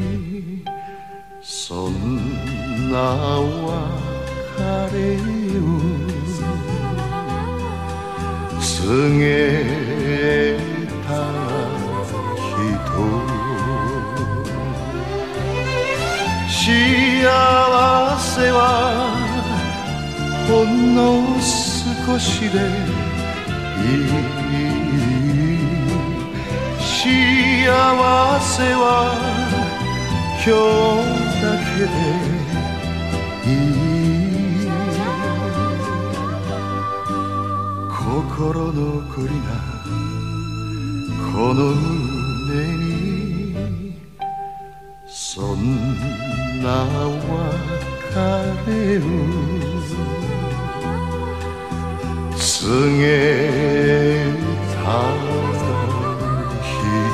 そんな別れを告げた人幸せはほんの少しでいい幸せは今日だけでいい心残りなこの胸にそんな別れを告げた人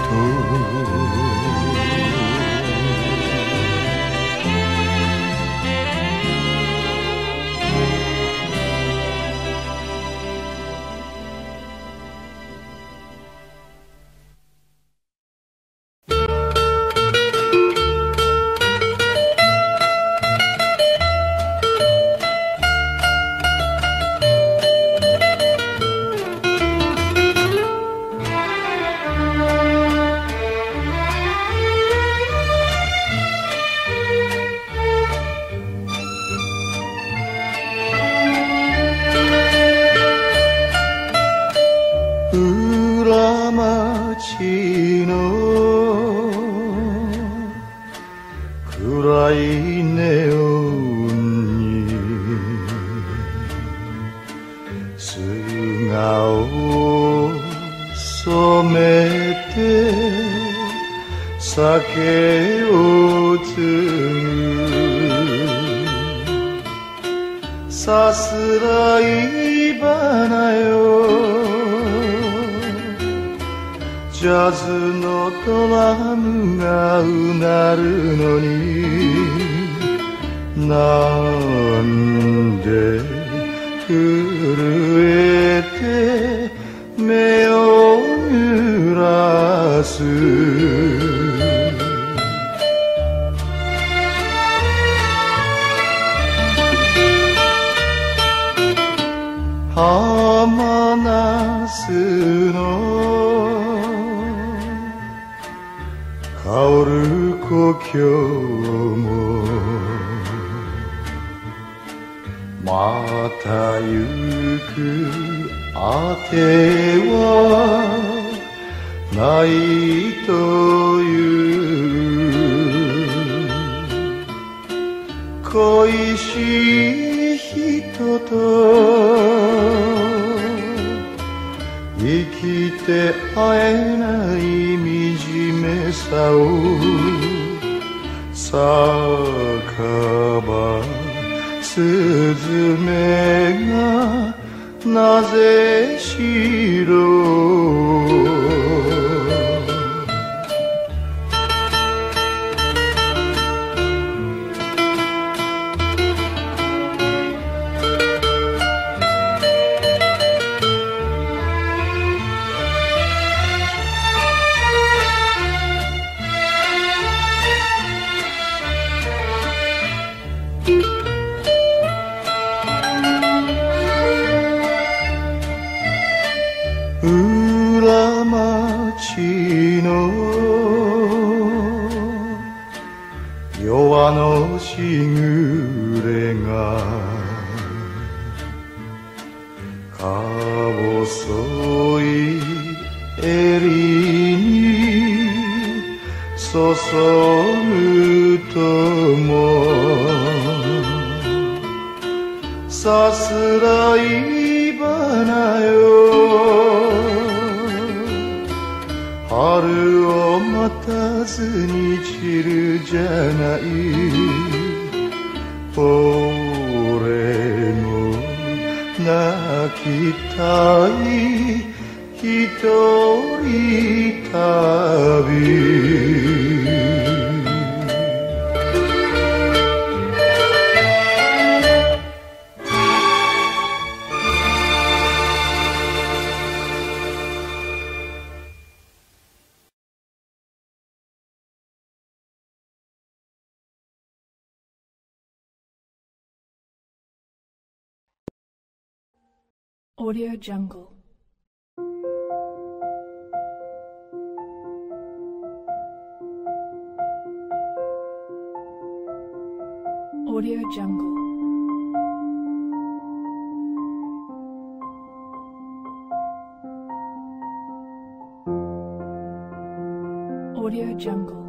裏町の暗いネオンに姿を染めて酒を継ぐさすらい花よジャズのドラムがうなるのになんで震えて目を濡らす浜那須の香る故郷もまた行くあてはないという恋しい人と生きて会えない惨めさを酒場スズメがなぜ知ろう裏町の夜のしぐれがか細い襟に注ぐともさすらい花よ春を待たずに散るじゃない俺も泣きたい一人旅 Audio Jungle. Audio Jungle. Audio Jungle.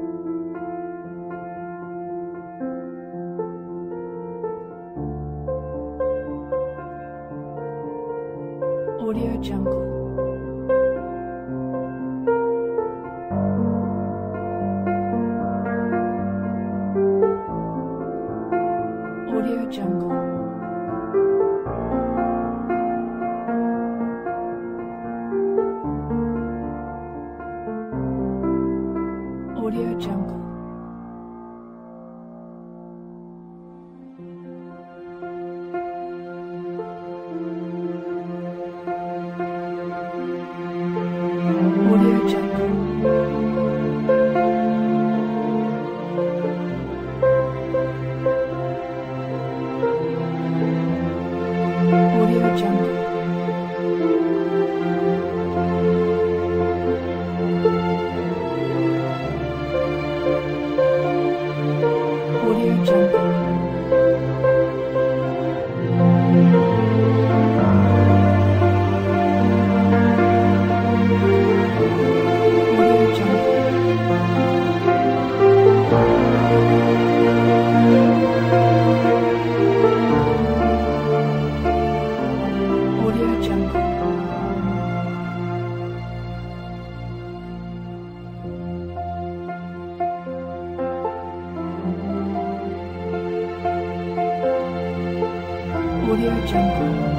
Audio Jungle. Audio Jungle. Audio Jungle. Audio Jungle. Audio Jungle. Audio Jungle. Audio Jungle. Audio Jungle.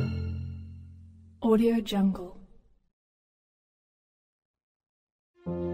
Audio Jungle.